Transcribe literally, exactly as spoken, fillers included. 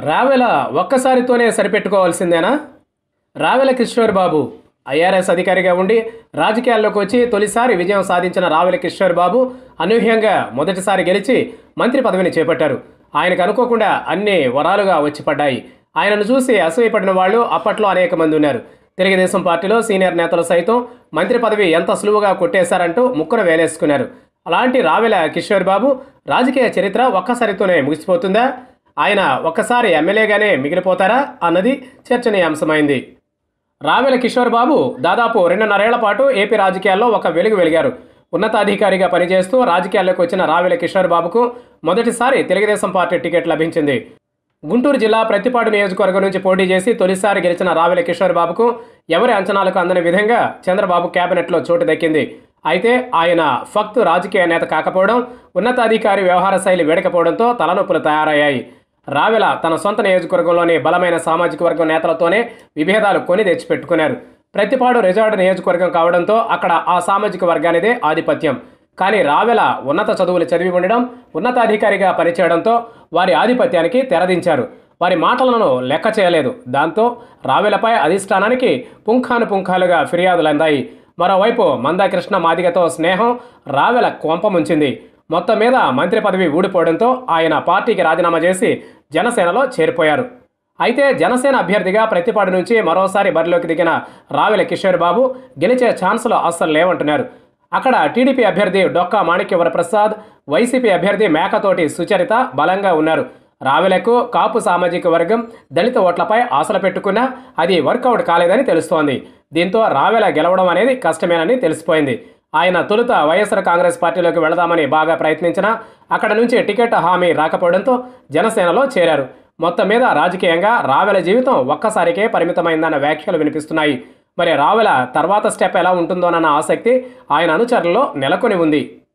రావెల ఒక్కసారితోనే సరిపెట్టుకోవాల్సిందేనా? రావెల కిషోర్ బాబు ఐఆర్ఎస్ అధికారిగా ఉండి రాజకీయాల్లోకి వచ్చి తొలిసారి విజయం సాధించిన రావెల కిషోర్ బాబు అనూహ్యంగా మొదటిసారి గెలిచి మంత్రి పదవిని చేపట్టారు. ఆయనకు అనుకోకుండా అన్ని వరాలుగా వచ్చి పడ్డాయి. ఆయనను చూసి అసూయపడిన వాళ్ళు అప్పట్లో అనేక మంది ఉన్నారు. తెలుగుదేశం పార్టీలో సీనియర్ నేతలు సైతం మంత్రి పదవి ఎంత సులువుగా కొట్టేశారంటూ ముక్కున వేలేసుకున్నారు. అలాంటి రావెల కిషోర్ బాబు రాజకీయ చరిత్ర ఒక్కసారితోనే ముగిసిపోతుందా? ఆయన ఒక్కసారి ఎమ్మెల్యేగానే మిగిలిపోతారా అన్నది చర్చనీయాంశమైంది. రావెల కిషోర్ బాబు దాదాపు రెండున్నరేళ్ల పాటు ఏపీ రాజకీయాల్లో ఒక వెలుగు వెలిగారు. ఉన్నతాధికారిగా పనిచేస్తూ రాజకీయాల్లోకి వచ్చిన రావెల కిషోర్ బాబుకు మొదటిసారి తెలుగుదేశం పార్టీ టికెట్ లభించింది. గుంటూరు జిల్లా ప్రత్తిపాడు నియోజకవర్గం నుంచి పోటీ చేసి తొలిసారి గెలిచిన రావెల కిషోర్ బాబుకు ఎవరి అంచనాలకు అందని విధంగా చంద్రబాబు కేబినెట్లో చోటు దక్కింది. అయితే ఆయన ఫక్తు రాజకీయ నేత కాకపోవడం, ఉన్నతాధికారి వ్యవహార శైలి వేడకపోవడంతో తలనొప్పులు తయారయ్యాయి. రావెల తన సొంత నియోజకవర్గంలోని బలమైన సామాజిక వర్గం నేతలతోనే విభేదాలు కొని తెచ్చిపెట్టుకున్నారు. ప్రత్తిపాడు రిజార్డ్ నియోజకవర్గం కావడంతో అక్కడ ఆ సామాజిక వర్గానిదే ఆధిపత్యం. కానీ రావెల ఉన్నత చదువులు చదివి ఉండడం, ఉన్నతాధికారిగా పనిచేయడంతో వారి ఆధిపత్యానికి తెరదించారు. వారి మాటలను లెక్క చేయలేదు. దాంతో రావెలపై అధిష్టానానికి పుంఖాను పుంఖాలుగా ఫిర్యాదులు అందాయి. మరోవైపు మందాకృష్ణ మాదిగతో స్నేహం రావెల కొంపముంచింది. మొత్తం మీద మంత్రి పదవి ఊడిపోవడంతో ఆయన పార్టీకి రాజీనామా చేసి జనసేనలో చేరిపోయారు. అయితే జనసేన అభ్యర్థిగా ప్రత్తిపాడు నుంచి మరోసారి బరిలోకి దిగిన రావెల కిషోర్ బాబు గెలిచే ఛాన్సులు అస్సలు లేవంటున్నారు. అక్కడ టీడీపీ అభ్యర్థి డొక్కా మాణిక్య వరప్రసాద్, వైసీపీ అభ్యర్థి మేకతోటి సుచరిత బలంగా ఉన్నారు. రావెలకు కాపు సామాజిక వర్గం దళిత ఓట్లపై ఆశలు పెట్టుకున్నా అది వర్కౌట్ కాలేదని తెలుస్తోంది. దీంతో రావెల గెలవడం అనేది కష్టమేనని తెలిసిపోయింది. ఆయన తొలుత వైఎస్ఆర్ కాంగ్రెస్ పార్టీలోకి వెళదామని బాగా ప్రయత్నించినా అక్కడ నుంచి టికెట్ హామీ రాకపోవడంతో జనసేనలో చేరారు. మొత్తం మీద రాజకీయంగా రావెల జీవితం ఒక్కసారికే పరిమితమైందన్న వ్యాఖ్యలు వినిపిస్తున్నాయి. మరి రావెల తర్వాత స్టెప్ ఎలా ఉంటుందోనన్న ఆసక్తి ఆయన అనుచరుల్లో నెలకొని ఉంది.